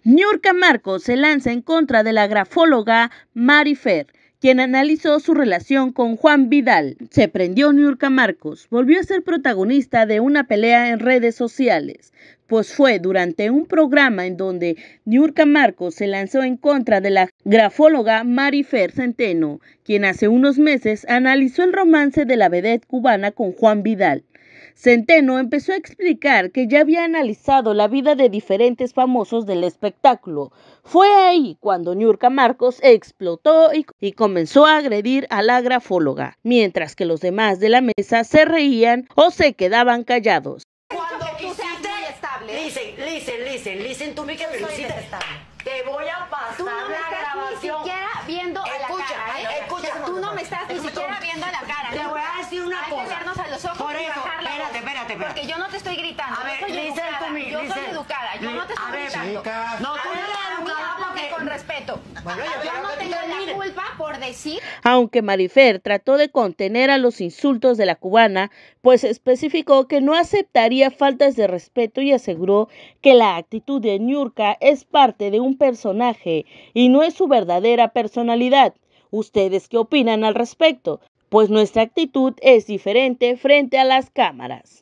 Niurka Marcos se lanza en contra de la grafóloga Marifer, quien analizó su relación con Juan Vidal. Se prendió Niurka Marcos, volvió a ser protagonista de una pelea en redes sociales, pues fue durante un programa en donde Niurka Marcos se lanzó en contra de la grafóloga Marifer Centeno, quien hace unos meses analizó el romance de la vedette cubana con Juan Vidal. Centeno empezó a explicar que ya había analizado la vida de diferentes famosos del espectáculo. Fue ahí cuando Niurka Marcos explotó y comenzó a agredir a la grafóloga, mientras que los demás de la mesa se reían o se quedaban callados. Cuando quisiste, listen, tú me quieres decir, te voy a pasar la grabación. Ni siquiera viendo a la cara, escucha, tú no me estás ni siquiera viendo a la cara. Te voy a decir una cosa. Hay que vernos a los ojos. Por eso, espérate. Porque yo no te estoy gritando. A ver, yo soy educada, yo no te estoy gritando. No, tú eres educada porque con respeto. Bueno, yo no tengo la culpa por decir. Aunque Marifer trató de contener a los insultos de la cubana, pues especificó que no aceptaría faltas de respeto y aseguró que la actitud de Niurka es parte de un personaje y no es su verdadera personalidad. ¿Ustedes qué opinan al respecto? Pues nuestra actitud es diferente frente a las cámaras.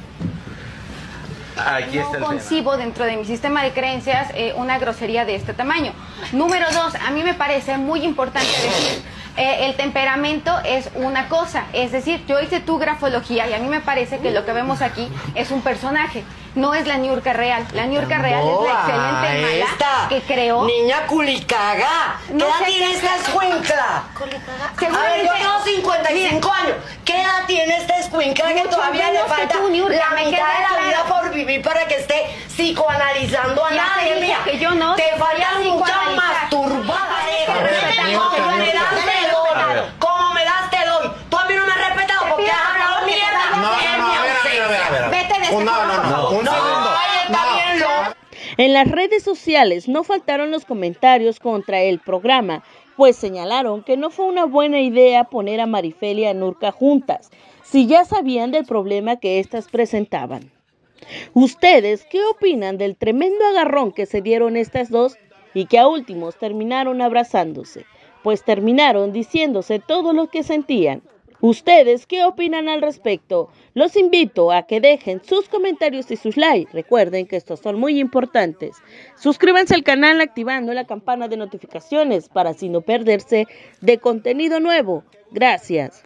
No concibo dentro de mi sistema de creencias una grosería de este tamaño. Número 2, a mí me parece muy importante decir, el temperamento es una cosa, es decir, yo hice tu grafología y a mí me parece que lo que vemos aquí es un personaje, no es la Niurka real. La Niurka real es la excelente mala que creó. Niña culicaga, ¿qué edad tiene esta escuincla? A ver, yo tengo 55 años. ¿Qué edad tiene esta escuincla que todavía le falta la mitad de la vida por vivir para que esté psicoanalizando a nadie? Que yo no te falta mucha masturbada. Como me das te doy. Tú a mí no me has respetado porque has hablado mierda. Vete de este En las redes sociales no faltaron los comentarios contra el programa, pues señalaron que no fue una buena idea poner a Marifer y a Niurka juntas, si ya sabían del problema que éstas presentaban. ¿Ustedes qué opinan del tremendo agarrón que se dieron estas dos y que a últimos terminaron abrazándose? Pues terminaron diciéndose todo lo que sentían. ¿Ustedes qué opinan al respecto? Los invito a que dejen sus comentarios y sus likes. Recuerden que estos son muy importantes. Suscríbanse al canal activando la campana de notificaciones para así no perderse de contenido nuevo. Gracias.